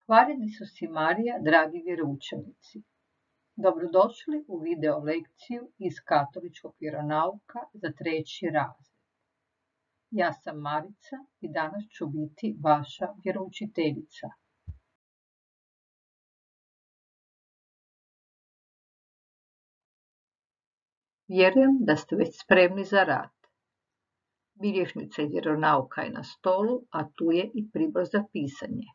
Hvaljeni Isus i Marija, dragi vjeroučenici. Dobrodošli u video lekciju iz katoličkog vjeronauka za 3. razred. Ja sam Marica i danas ću biti vaša vjeroučiteljica. Vjerujem da ste već spremni za rad. Bilježnica i vjeronauka je na stolu, a tu je i pribor za pisanje.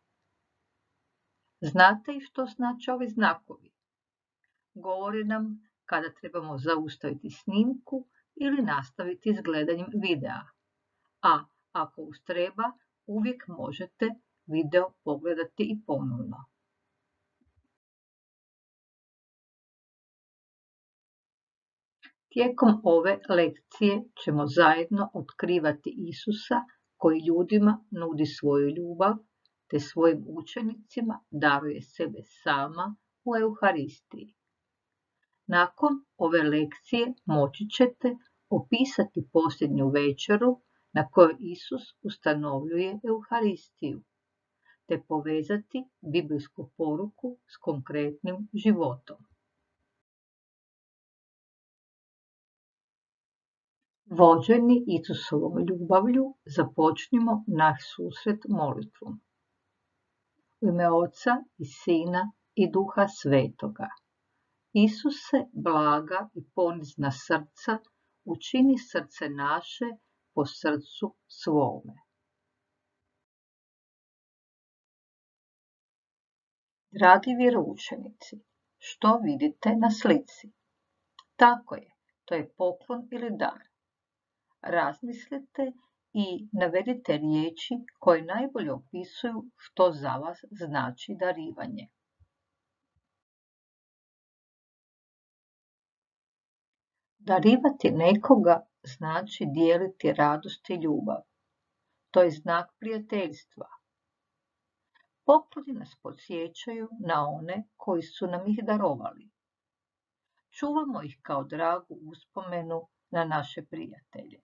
Znate li što znače ovi znakovi? Govore nam kada trebamo zaustaviti snimku ili nastaviti s gledanjem videa. A ako uz treba, uvijek možete video pogledati i ponovno. Tijekom ove lekcije ćemo zajedno otkrivati Isusa koji ljudima nudi svoju ljubav te svojim učenicima daruje sebe sama u Euharistiji. Nakon ove lekcije moći ćete opisati posljednju večeru na kojoj Isus ustanovljuje Euharistiju, te povezati biblijsku poruku s konkretnim životom. Vođeni Isusovom ljubavlju započnimo naš susret molitvom. U ime Oca i Sina i Duha Svetoga. Isuse, blaga i ponizna srca, učini srce naše po srcu svome. Dragi vjeroučenici, što vidite na slici? Tako je, to je poklon ili dar. Razmislite i navedite riječi koje najbolje opisuju što za vas znači darivanje. Darivati nekoga znači dijeliti radost i ljubav. To je znak prijateljstva. Pokloni nas podsjećaju na one koji su nam ih darovali. Čuvamo ih kao dragu uspomenu na naše prijatelje.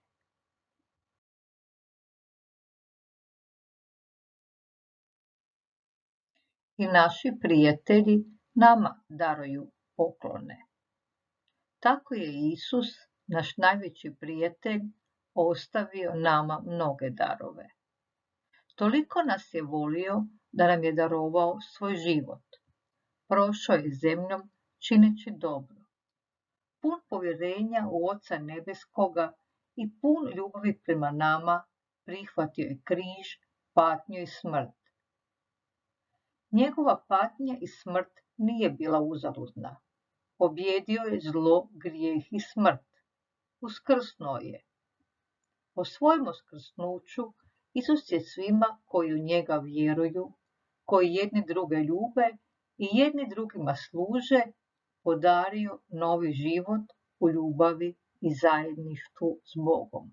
I naši prijatelji nama daruju poklone. Tako je Isus, naš najveći prijatelj, ostavio nama mnoge darove. Toliko nas je volio da nam je darovao svoj život. Prošao je zemljom čineći dobro. Pun povjerenja u Oca Nebeskoga i pun ljubavi prema nama prihvatio je križ, patnju i smrt. Njegova patnja i smrt nije bila uzaludna. Pobjedio je zlo, grijeh i smrt. Uskrsnuo je. Po svojem uskrsnuću Isus je svima koji u njega vjeruju, koji jedni druge ljube i jedni drugima služe, podario novi život u ljubavi i zajedništvu s Bogom.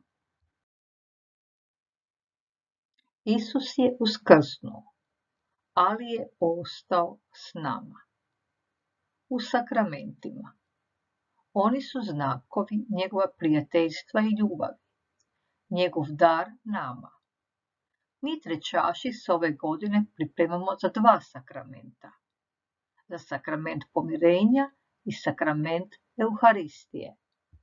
Isus je uskrsnuo, ali je ostao s nama. U sakramentima. Oni su znakovi njegova prijateljstva i ljubavi, njegov dar nama. Mi trećaši s ove godine pripremamo za 2 sakramenta. Za sakrament pomirenja i sakrament Euharistije.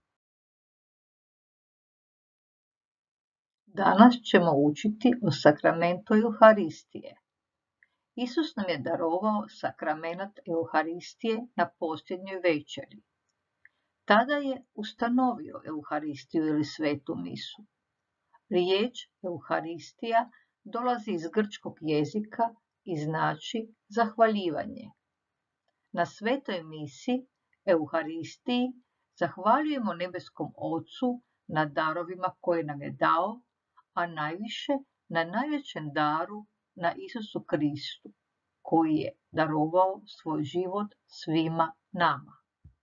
Danas ćemo učiti o sakramentu Euharistije. Isus nam je darovao sakrament Euharistije na posljednjoj večeri. Tada je ustanovio Euharistiju ili svetu misu. Riječ Euharistija dolazi iz grčkog jezika i znači zahvaljivanje. Na svetoj misi, Euharistiji, zahvaljujemo nebeskom Ocu na darovima koje nam je dao, a najviše na najvećem daru, na Isusu Kristu, koji je darovao svoj život svima nama.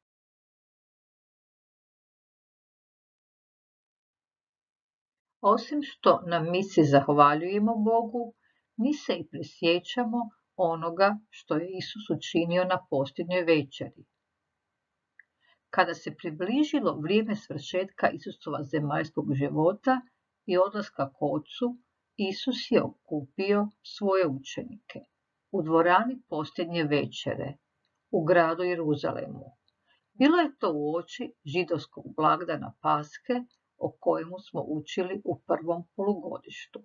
Osim što na misi zahvaljujemo Bogu, mi se i prisjećamo onoga što je Isus učinio na posljednjoj večeri. Kada se približilo vrijeme svršetka Isusova zemaljskog života i odlaska k Ocu, Isus je okupio svoje učenike. u dvorani posljednje večere u gradu Jeruzalemu. Bilo je to uoči židovskog blagdana Paske o kojemu smo učili u prvom polugodištu.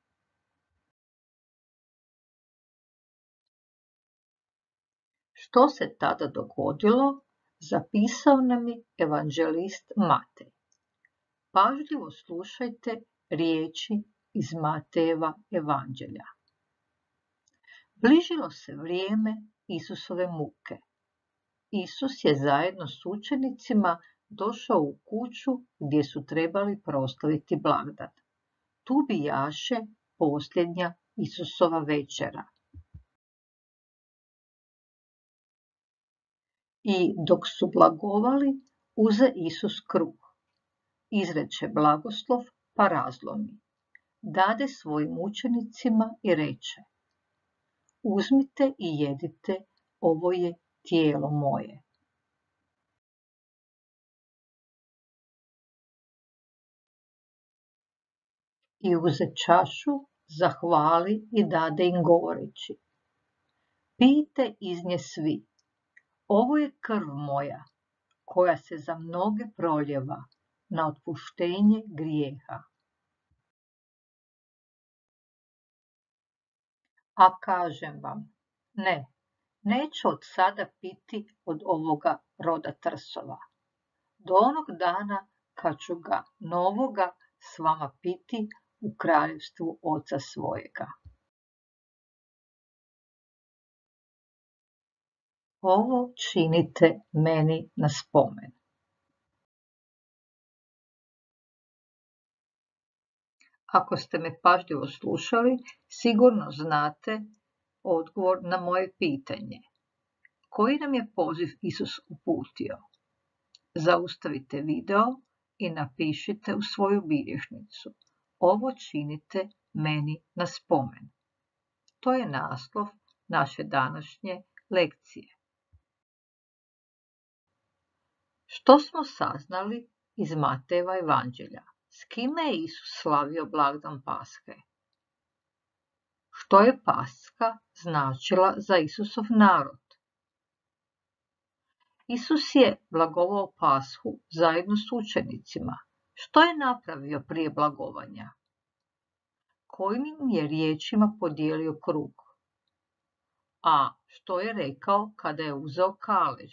Što se tada dogodilo, zapisao nam je evanđelist Matej. Pažljivo slušajte riječi iz Matejeva evanđelja. Bližilo se vrijeme Isusove muke. Isus je zajedno s učenicima došao u kuću gdje su trebali proslaviti blagdan. Tu bijaše posljednja Isusova večera. I dok su blagovali, uze Isus kruh, izreče blagoslov pa razlomi, dade svojim učenicima i reče: Uzmite i jedite, ovo je tijelo moje. I uze čašu, zahvali i dade im govoreći: Pijte iz nje svi, ovo je krv moja, koja se za mnoge proljeva na otpuštenje grijeha. A kažem vam, neću od sada piti od ovoga roda trsova, do onog dana kad ću ga novoga s vama piti u kraljevstvu Oca svojega. Ovo činite meni na spomen. Ako ste me pažljivo slušali, sigurno znate odgovor na moje pitanje. Koji nam je poziv Isus uputio? Zaustavite video i napišite u svoju bilježnicu: Ovo činite meni na spomen. To je naslov naše današnje lekcije. Što smo saznali iz Matejeva evanđelja? S kime je Isus slavio blagdan Paske? Što je Paska značila za Isusov narod? Isus je blagovao Pashu zajedno s učenicima. Što je napravio prije blagovanja? Kojim je riječima podijelio kruh? A što je rekao kada je uzeo kalež?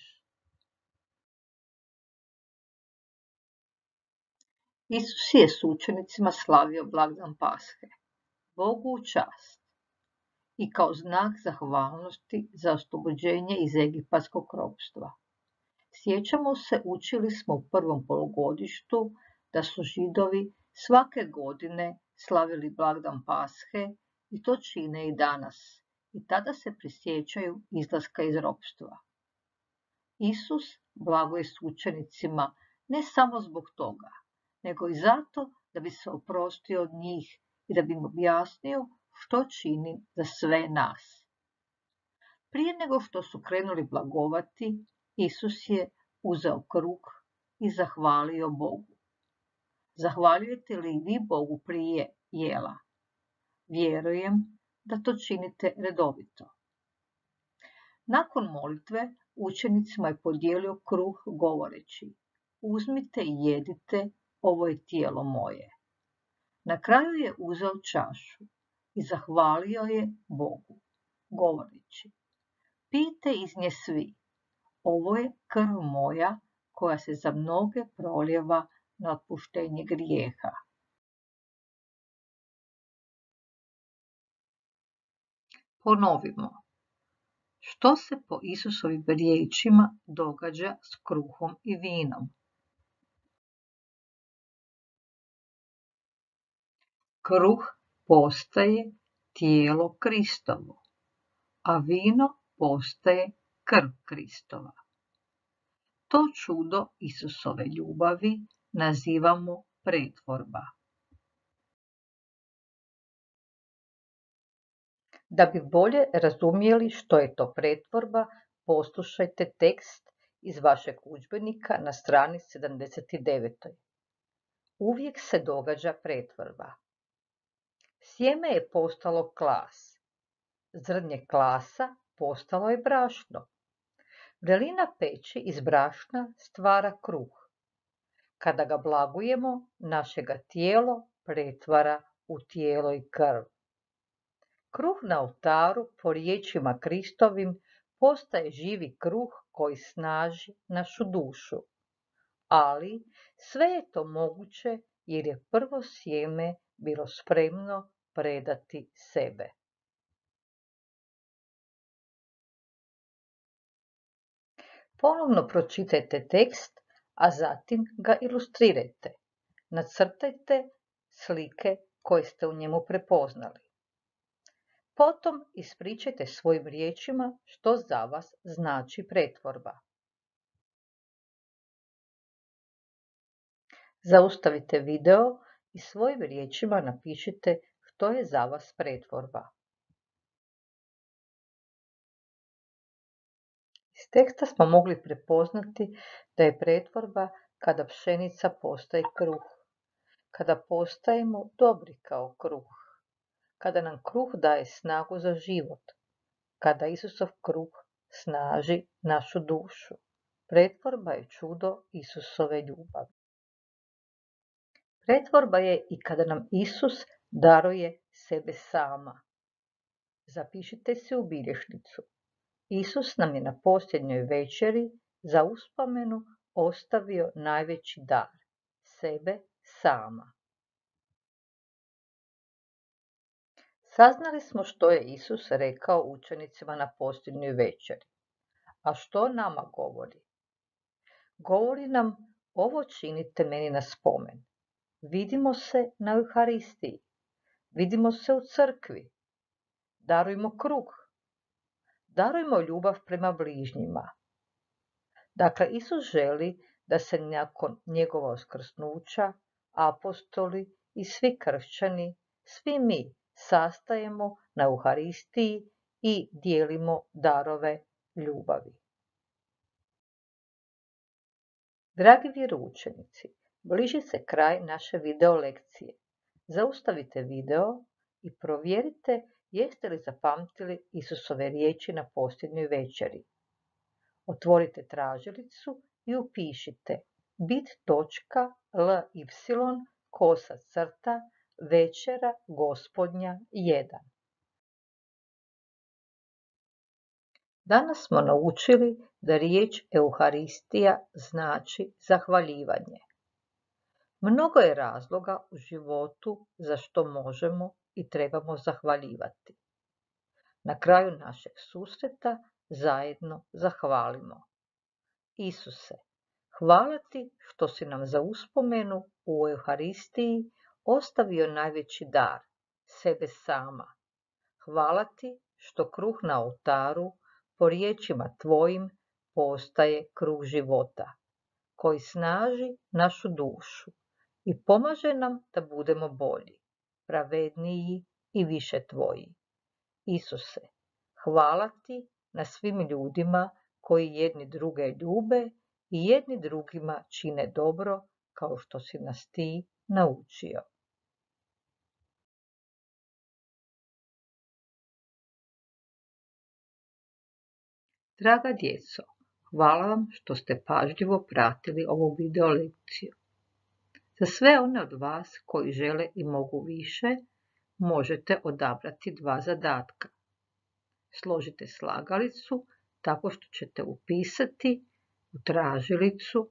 Isus je s učenicima slavio blagdan Pashe, Bogu u čast, i kao znak zahvalnosti za oslobođenje iz egipatskog ropstva. Sjećamo se, učili smo u prvom polugodištu da su Židovi svake godine slavili blagdan Pashe i to čine i danas, i tada se prisjećaju izlaska iz ropstva. Isus blaguje s učenicima ne samo zbog toga, nego i zato da bi se oprostio od njih i da bi im objasnio što čini za sve nas. Prije nego što su krenuli blagovati, Isus je uzeo kruh i zahvalio Bogu. Zahvaljujete li vi Bogu prije jela? Vjerujem da to činite redovito. Nakon molitve učenicima je podijelio kruh govoreći: Uzmite i jedite, ovo je tijelo moje. Na kraju je uzeo čašu i zahvalio je Bogu, govoreći: Pijte iz nje svi, ovo je krv moja koja se za mnoge prolijeva na otpuštenje grijeha. Ponovimo. Što se po Isusovim riječima događa s kruhom i vinom? Kruh postaje tijelo Kristovo, a vino postaje krv Kristova. To čudo Isusove ljubavi nazivamo pretvorba. Da bi bolje razumjeli što je to pretvorba, poslušajte tekst iz vašeg udžbenika na strani 79. Uvijek se događa pretvorba. Sjeme je postalo klas. zrnje klasa postalo je brašno. Vrelina peći iz brašna stvara kruh. Kada ga blagujemo, našega tijelo pretvara u tijelo i krv. Kruh na oltaru, po riječima Kristovim, postaje živi kruh koji snaži našu dušu. Ali sve je to moguće jer je prvo sjeme bilo spremno predati sebe. Ponovno pročitajte tekst, a zatim ga ilustrirajte. Nacrtajte slike koje ste u njemu prepoznali. Potom ispričajte svojim riječima što za vas znači pretvorba. Zaustavite video i svojim riječima napišite što je za vas pretvorba. Iz teksta smo mogli prepoznati da je pretvorba kada pšenica postaje kruh, kada postajemo dobri kao kruh, kada nam kruh daje snagu za život, kada Isusov kruh snaži našu dušu. Pretvorba je čudo Isusove ljubavi. Pretvorba je i kada nam Isus daruje sebe sama. Zapišite se u bilješnicu. Isus nam je na posljednjoj večeri za uspomenu ostavio najveći dar, sebe sama. Saznali smo što je Isus rekao učenicima na posljednjoj večeri. A što nama govori? Govori nam, ovo činite meni na spomen. Vidimo se na Euharistiji, vidimo se u crkvi, darujmo kruh, darujmo ljubav prema bližnjima. Dakle, Isus želi da se nakon njegova uskrsnuća apostoli i svi kršćani, svi mi sastajemo na Euharistiji i dijelimo darove ljubavi. Dragi vjeroučenici, bliži se kraj naše video lekcije. Zaustavite video i provjerite jeste li zapamtili Isusove riječi na posljednjoj večeri. Otvorite tražilicu i upišite bit.ly/večera gospodnja 1. Danas smo naučili da riječ Euharistija znači zahvaljivanje. Mnogo je razloga u životu za što možemo i trebamo zahvaljivati. Na kraju našeg susreta zajedno zahvalimo. Isuse, hvala ti što si nam za uspomenu u Euharistiji ostavio najveći dar, sebe sama. Hvala ti što kruh na oltaru po riječima tvojim postaje kruh života, koji snaži našu dušu i pomaže nam da budemo bolji, pravedniji i više tvoji. Isuse, hvala ti na svim ljudima koji jedni druge ljube i jedni drugima čine dobro kao što si nas ti naučio. Draga djeco, hvala vam što ste pažljivo pratili ovu video lekciju. Za sve one od vas koji žele i mogu više, možete odabrati 2 zadatka. Složite slagalicu tako što ćete upisati u tražilicu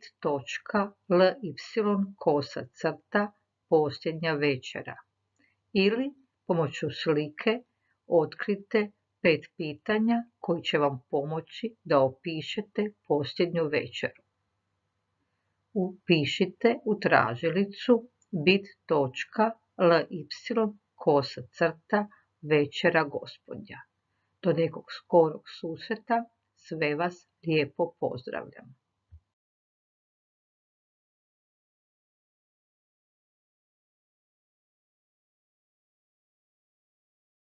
bit.ly/posljednja večera ili pomoću slike otkrite 5 pitanja koji će vam pomoći da opišete posljednju večeru. Upišite u tražilicu bit.ly/večera gospodnja. Do nekog skorog susreta, sve vas lijepo pozdravljam.